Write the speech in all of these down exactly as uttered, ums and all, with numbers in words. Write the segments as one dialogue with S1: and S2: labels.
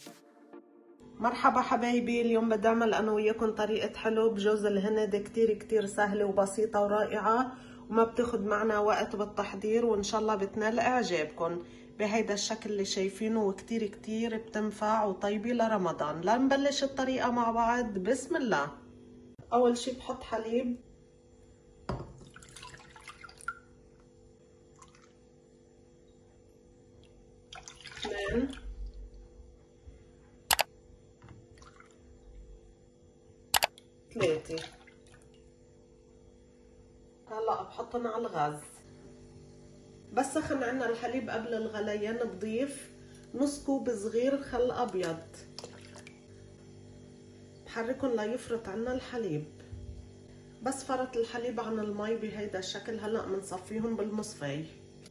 S1: مرحبا حبايبي، اليوم بدي اعمل انا وياكم طريقة حلو بجوز الهند كتير كتير سهلة وبسيطة ورائعة، وما بتاخد معنا وقت بالتحضير، وان شاء الله بتنال اعجابكم بهيدا الشكل اللي شايفينه، وكتير كتير بتنفع وطيبة لرمضان. لنبلش الطريقة مع بعض. بسم الله. اول شي بحط حليب، اثنين، ثلاثة. هلا بحطهم على الغاز. بس سخن عنا الحليب قبل الغليان بضيف نص كوب صغير خل ابيض، بحركهم ليفرط عنا الحليب. بس فرط الحليب عن المي بهيدا الشكل، هلا بنصفيهم بالمصفي.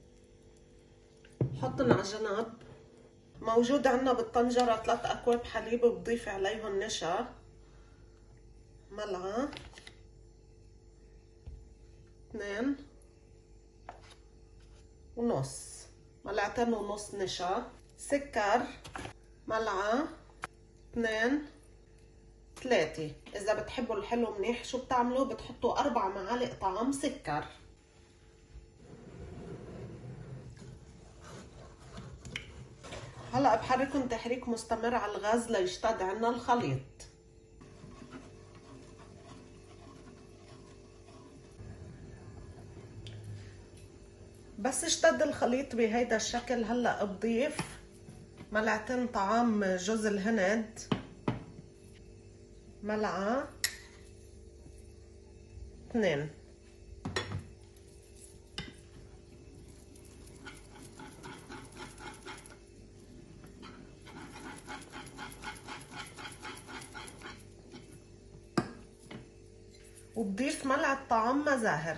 S1: حطن على جنب. موجود عنا بالطنجرة ثلاث اكواب حليب، بضيف عليهم نشا ملعقة، اثنين ونص، ملعقتين ونص نشا، سكر ملعقة، اثنين، ثلاثة. إذا بتحبوا الحلو منيح شو بتعملوا؟ بتحطوا أربع معالق طعام سكر. هلا بحركهم تحريك مستمر على الغاز ليشتد عنا الخليط. بس اشتد الخليط بهيدا الشكل، هلا بضيف ملعقتين طعام جوز الهند، ملعقة، اثنين، وبضيف ملعقة طعام مزاهر.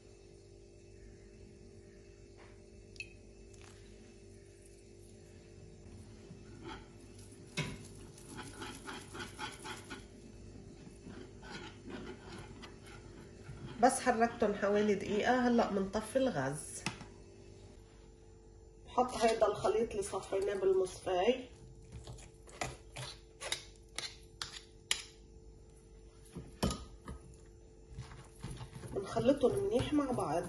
S1: بس حركتهم حوالي دقيقة، هلا بنطفي الغاز. بحط هيدا الخليط اللي صفيناه بالمصفاي، بنخلطهم منيح مع بعض.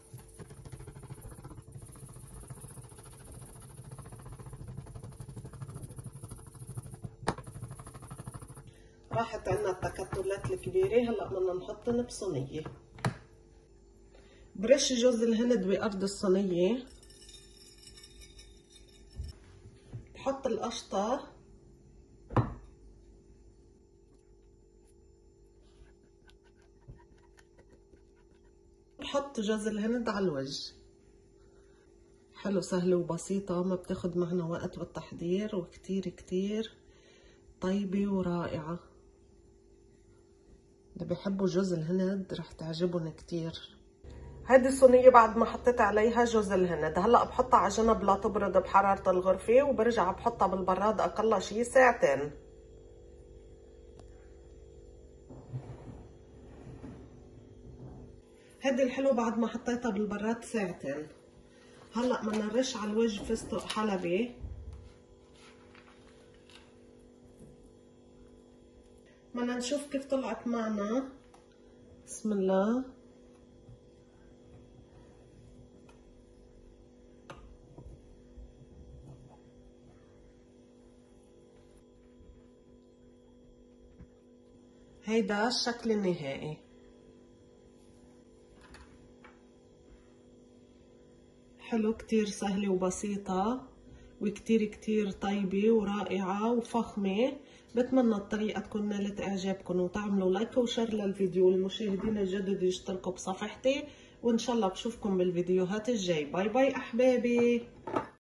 S1: راحت عنا التكتلات الكبيرة، هلا بدنا نحطن بصينية. برش جوز الهند بأرض الصينية، بحط القشطة، بحط جوز الهند على الوجه. حلو سهلة وبسيطة، ما بتاخد معنا وقت بالتحضير، وكتير كتير طيبة ورائعة. اللي بيحبوا جوز الهند رح تعجبهم كتير. هيدي الصينية بعد ما حطيت عليها جوز الهند، هلا بحطها على جنب لا تبرد بحرارة الغرفة، وبرجع بحطها بالبراد اقل شي ساعتين. هيدي الحلو بعد ما حطيتها بالبراد ساعتين. هلا بدنا نرش على الوجه فستق حلبي. بدنا نشوف كيف طلعت معنا. بسم الله. هيدا الشكل النهائي. حلو، كتير سهلة وبسيطة، وكتير كتير طيبة ورائعة وفخمة. بتمنى الطريقة تكون نالت اعجابكم، وتعملوا لايك وشير للفيديو. المشاهدين الجدد يشتركوا بصفحتي، وان شاء الله بشوفكم بالفيديوهات الجاي. باي باي احبابي.